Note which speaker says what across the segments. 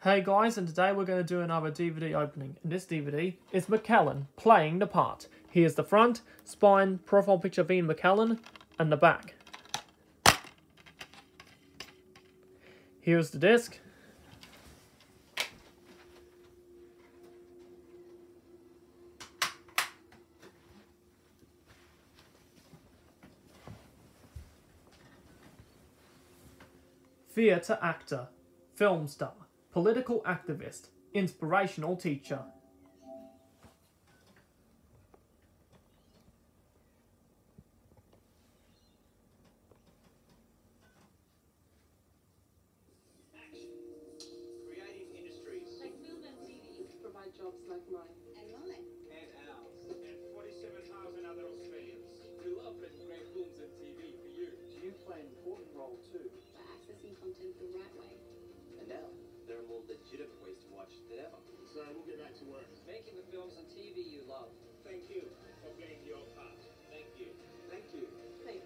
Speaker 1: Hey guys, and today we're going to do another DVD opening. And this DVD is McKellen playing the part. Here's the front, spine, profile picture being McKellen, and the back. Here's the disc. Theatre actor, film star, political activist, inspirational teacher.
Speaker 2: Creating industries.
Speaker 3: Like film and TV provide jobs like mine.
Speaker 4: And mine.
Speaker 2: And ours. And 47,000 other Australians.
Speaker 5: We love making great films and TV for you.
Speaker 2: You play an important role too.
Speaker 4: By accessing content the right way.
Speaker 5: And now, there are more legitimate ways to watch than ever.
Speaker 2: So we'll get back to work.
Speaker 5: Making the films and TV you love.
Speaker 2: Thank you for playing your part. Thank you. Thank you.
Speaker 3: Thanks.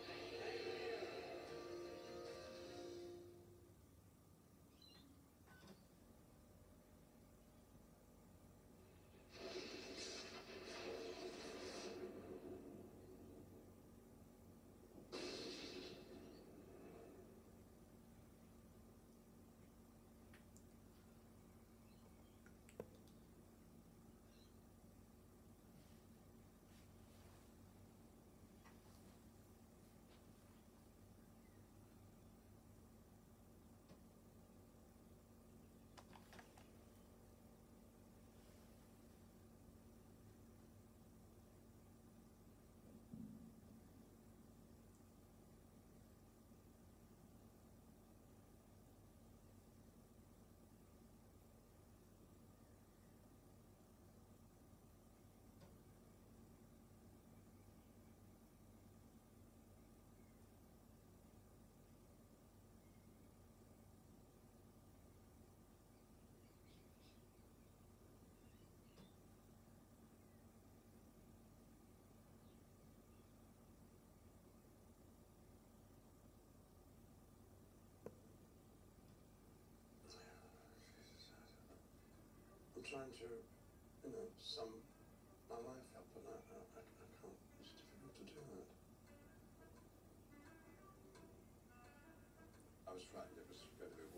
Speaker 6: I'm trying to, sum my life up, and I can't. It's difficult to do that. I was frightened it was going to be